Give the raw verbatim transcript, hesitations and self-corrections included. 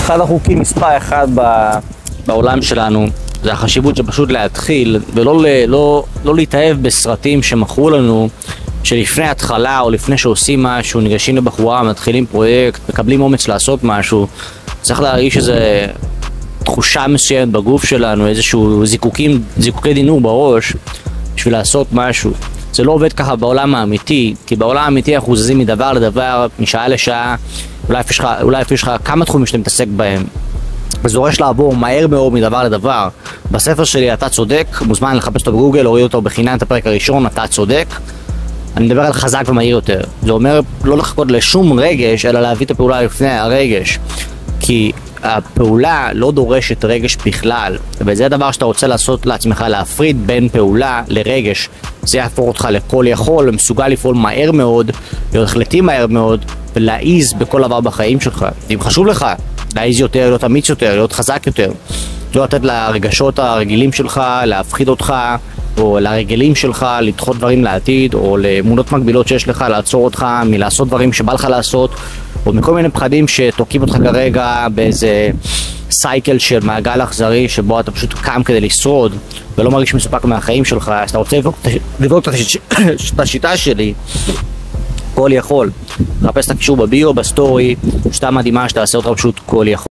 אחד החוקים מספר אחד בעולם שלנו זה החשיבות של פשוט להתחיל ולא לא, לא להתאהב בסרטים שמכרו לנו שלפני התחלה או לפני שעושים משהו, ניגשים לבחורה, מתחילים פרויקט, מקבלים אומץ לעשות משהו. צריך להרגיש איזה תחושה מסוימת בגוף שלנו, איזשהו זיקוקים, זיקוקי דינור בראש בשביל לעשות משהו. זה לא עובד ככה בעולם האמיתי, כי בעולם האמיתי אנחנו זזים מדבר לדבר, משעה לשעה, אולי יש לך, אולי יש לך כמה תחומים שאתה מתעסק בהם. וזה דורש לעבור מהר מאוד מדבר לדבר. בספר שלי אתה צודק, מוזמן לחפש אותו בגוגל, להוריד אותו בחינם את הפרק הראשון, אתה צודק. אני מדבר על חזק ומהיר יותר. זה אומר לא לחכות לשום רגש, אלא להביא את הפעולה לפני הרגש. כי הפעולה לא דורשת רגש בכלל, וזה הדבר שאתה רוצה לעשות לעצמך, להפריד בין פעולה לרגש. זה יהפוך אותך לכל יכול, מסוגל לפעול מהר מאוד, להיות החלטי מהר מאוד, ולהעיז בכל דבר בחיים שלך. אם חשוב לך להעיז יותר, להיות אמיץ יותר, להיות חזק יותר, לא לתת לרגשות הרגילים שלך להפחיד אותך, או לרגלים שלך לדחות דברים לעתיד, או לאמונות מקבילות שיש לך לעצור אותך מלעשות דברים שבא לך לעשות, או מכל מיני פחדים שתוקעים אותך כרגע באיזה סייקל של מעגל אכזרי שבו אתה פשוט קם כדי לשרוד ולא מרגיש מסופק מהחיים שלך. אז אתה רוצה לבדוק את השיטה שלי, כל יכול. חפש את הקישור בביו, בסטורי, שיטה מדהימה שתעשה אותך פשוט כל יכול.